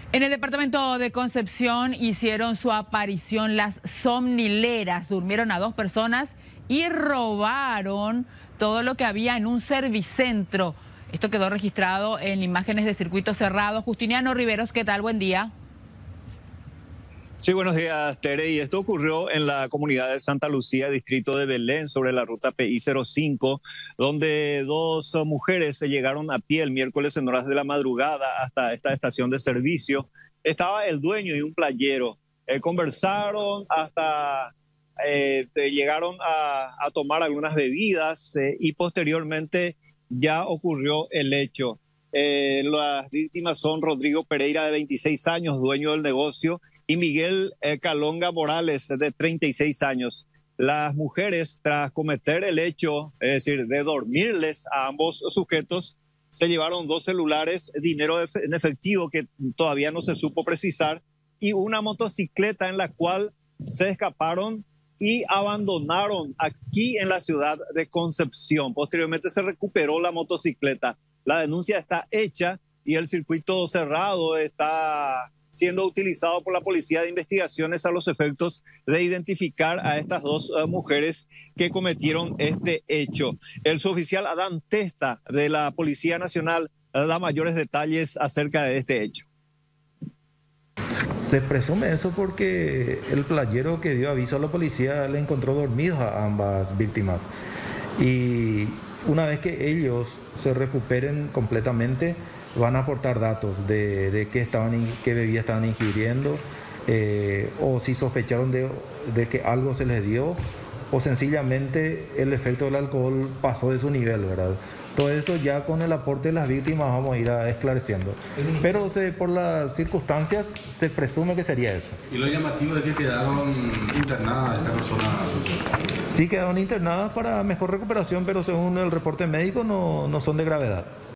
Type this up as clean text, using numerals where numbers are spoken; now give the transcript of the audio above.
En el departamento de Concepción hicieron su aparición las somnileras. Durmieron a 2 personas y robaron todo lo que había en un servicentro. Esto quedó registrado en imágenes de circuito cerrado. Justiniano Riveros, ¿qué tal? Buen día. Sí, buenos días, Tere. Y esto ocurrió en la comunidad de Santa Lucía, distrito de Belén, sobre la ruta PI 05, donde 2 mujeres se llegaron a pie el miércoles en horas de la madrugada hasta esta estación de servicio. Estaba el dueño y un playero. Conversaron hasta llegaron a tomar algunas bebidas y posteriormente ya ocurrió el hecho. Las víctimas son Rodrigo Pereira, de 26 años, dueño del negocio, y Miguel Calonga Morales, de 36 años. Las mujeres, tras cometer el hecho, es decir, de dormirles a ambos sujetos, se llevaron 2 celulares, dinero en efectivo que todavía no se supo precisar, y una motocicleta en la cual se escaparon y abandonaron aquí en la ciudad de Concepción. Posteriormente se recuperó la motocicleta. La denuncia está hecha y el circuito cerrado está siendo utilizado por la Policía de Investigaciones a los efectos de identificar a estas 2 mujeres que cometieron este hecho. El suboficial Adán Testa, de la Policía Nacional, da mayores detalles acerca de este hecho. Se presume eso porque el playero que dio aviso a la policía le encontró dormidos a ambas víctimas. Y una vez que ellos se recuperen completamente, van a aportar datos de qué bebida estaban ingiriendo, o si sospecharon de que algo se les dio, o sencillamente el efecto del alcohol pasó de su nivel, ¿verdad? Todo eso ya con el aporte de las víctimas vamos a ir esclareciendo. Pero por las circunstancias se presume que sería eso. ¿Y lo llamativo es que quedaron internadas estas personas? Sí, quedaron internadas para mejor recuperación, pero según el reporte médico no son de gravedad.